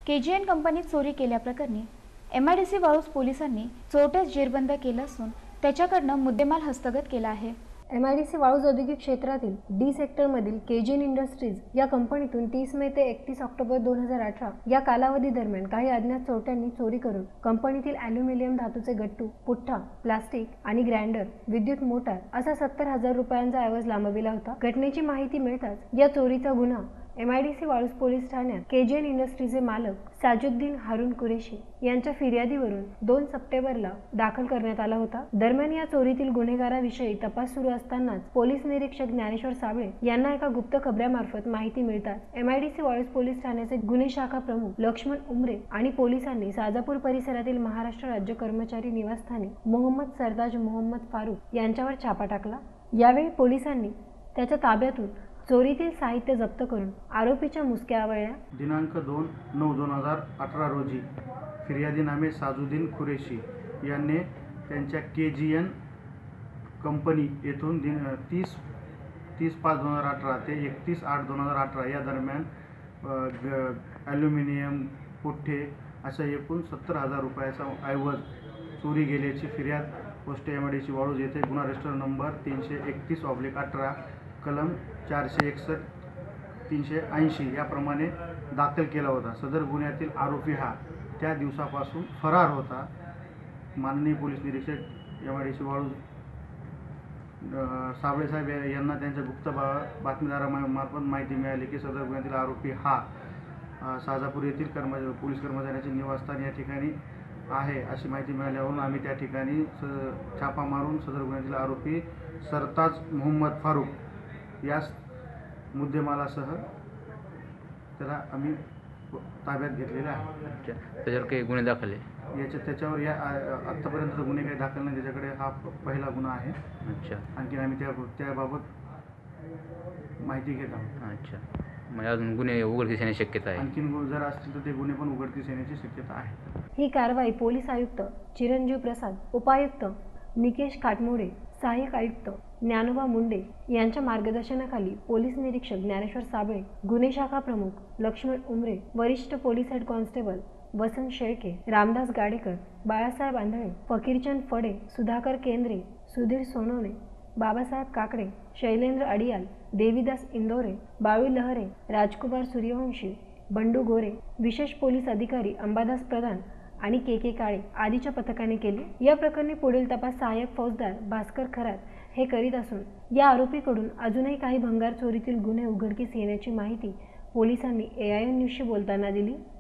KGN कंपनीत चोरी केल्याप्रकरणी एमआयडीसी वाळूज पोलिसांनी चोरट्यास जेरबंद केलं असून त्याच्याकडनं मुद्देमाल हस्तगत केला आहे। एमआयडीसी वाळूज औद्योगिक क्षेत्रातील डी सेक्टरमधील केजीएन इंडस्ट्रीज या कंपनीतून 30 मे ते 31 ऑक्टोबर 2018 या कालावधी दरम्यान काही अज्ञात चोरट्यांनी चोरी करून कंपनीतील ॲल्युमिनियम धातूचे गट्टू, पुठ्ठा, प्लास्टिक आणि ग्राइंडर, विद्युत मोटार असा 70,000 रुपयांचा ऐवज लांबविला होता। घटनेची माहिती मिळताच या चोरीचा गुन्हा एमआयडीसी वाळूज पोलीस ठाण्यात केजीएन इंडस्ट्रीचे मालक साजुद्दीन हारून कुरेशी यांच्या फिर्यादीवरून 2 सप्टेंबरला दाखल करण्यात आला होता। दरम्यान या चोरीतील गुन्हेगाराविषयी तपास सुरू असतानाच पोलीस निरीक्षक ज्ञानेश्वर साबळे यांना एका गुप्त खबऱ्यामार्फत माहिती मिळताच एमआयडीसी वाळूज पोलीस ठाण्याचे गुन्हे शाखा प्रमुख लक्ष्मण उमरे आणि पोलिसांनी साजापूर परिसरातील महाराष्ट्र राज्य कर्मचारी निवासस्थानी मोहम्मद सरताज मोहम्मद फारूक यांच्यावर छापा टाकला। यावेळी पोलिसांनी त्याच्या ताब्यातून चोरीतील साहित्य जप्त करून आरोपीच्या मुसक्या आवळल्या। दिनांक 2/9/2018 रोजी फिर्यादीनामे साजुद्दीन कुरेशी यांनी त्यांच्या केजीएन कंपनी येथून 30/5/2018 ते 31/8/2018 या दरम्यान ॲल्युमिनियम, पुठ्ठे अशा एकूण 70,000 रुपयाचा ऐवज चोरी गेल्याची फिर्याद पोस्ट एमआयडीसी वाळूज येथे गुन्हा रजिस्टर नंबर 331/18 कलम 461 380 याप्रमाणे दाखल केला होता। सदर गुन्ह्यातील आरोपी हा त्या दिवसापासून फरार होता। माननीय पोलीस निरीक्षक एमआयडीसी वाळूज साबळे साहेब यांना त्यांच्या गुप्त बातमीदारामार्फत माहिती मिळाली की सदर गुन्ह्यातील आरोपी हा साजापूर येथील पोलीस कर्मचाऱ्याचे निवासस्थान या ठिकाणी आहे अशी माहिती मिळाल्यावरून आम्ही त्या ठिकाणी छापा मारून सदर गुन्ह्यातील आरोपी सरताज मोहम्मद फारूक यास मुद्देमालासह त्याला आम्ही ताब्यात घेतलेले आहे। अच्छा, त्याच्यावर काही गुन्हे दाखल आहे? त्याच्यावर या आत्तापर्यंत गुन्हे काही दाखल नाही, त्याच्याकडे हा पहिला गुन्हा आहे। अच्छा, आणखी आम्ही त्याबाबत माहिती घेत आहोत। अच्छा, म्हणजे अजून गुन्हे उघडकीस येण्याची शक्यता आहे? आणखीन जर असतील तर ते गुन्हे पण उघडकीस येण्याची शक्यता आहे। ही कारवाई पोलीस आयुक्त चिरंजीव प्रसाद, उपायुक्त निकेश काटमोडे, सहाय्यक आयुक्त ज्ञानोबा मुंडे यांच्या मार्गदर्शनाखाली पोलीस निरीक्षक ज्ञानेश्वर साबळे, गुन्हे शाखा प्रमुख लक्ष्मण उमरे, वरिष्ठ police head constable Vasant Shelke, Ramdas Gadekar, Balasaheb Andhale, Fakirchand Phade, Sudhakar Kendre, Sudhir Sonawane, Babasaheb Kakade, Shailendra अडियाल, Devidas Indore, Balu लहरे, राजकुमार सूर्यवंशी, बंडू गोरे, विशेष पोलीस अधिकारी अंबादास प्रधान आणि के काळे आदीच्या पथकाने केले। या प्रकरणी पुढील तपास सहाय्यक फौजदार भास्कर खरात हे करीत असून या आरोपीकडून अजूनही काही भंगार चोरीतील गुन्हे उघडकीस येण्याची माहिती पोलिसांनी AIN न्यूजशी बोलताना दिली।